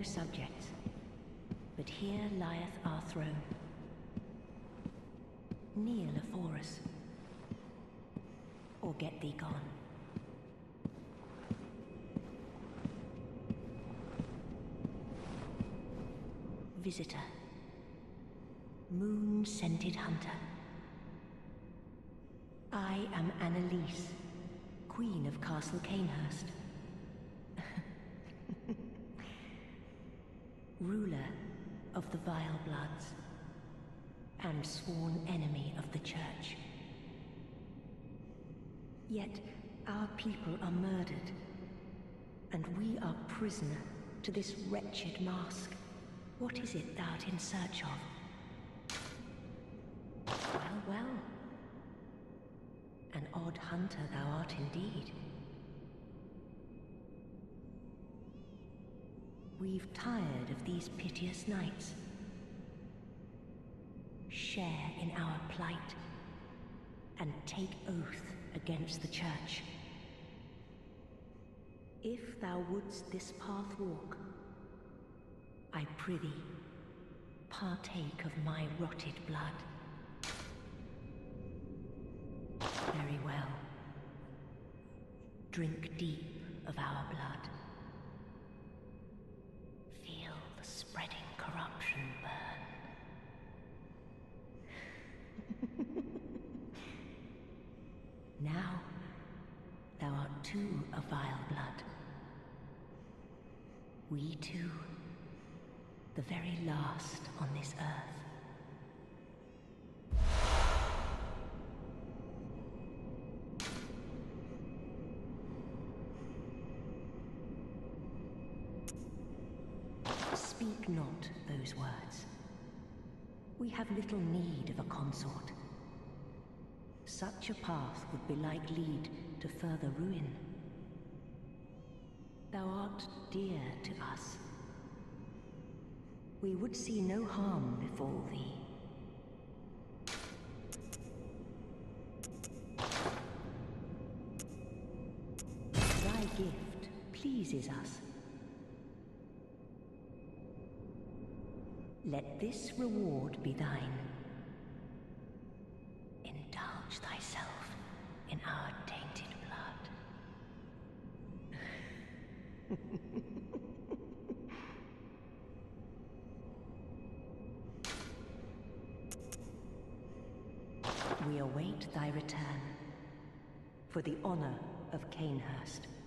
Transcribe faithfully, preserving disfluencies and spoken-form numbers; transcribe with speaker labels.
Speaker 1: subjects, but here lieth our throne. Kneel afore us, or get thee gone. Visitor, moon-scented hunter. I am Annalise, Queen of Castle Cainhurst. Ruler of the Vile Bloods, and sworn enemy of the Church. Yet our people are murdered, and we are prisoner to this wretched mask. What is it thou'rt in search of? Well, well. An odd hunter thou art indeed. We've tired of these piteous nights. Share in our plight, and take oath against the Church. If thou wouldst this path walk, I prithee, partake of my rotted blood. Very well. Drink deep of our blood. Feel the spreading corruption burn. Now, thou art too a vile blood. We two, the very last on this earth. Speak not those words. We have little need of a consort. Such a path would belike lead to further ruin. Thou art dear to us. We would see no harm befall thee. Thy gift pleases us. Let this reward be thine. Indulge thyself in our tainted blood. We await thy return, for the honor of Cainhurst.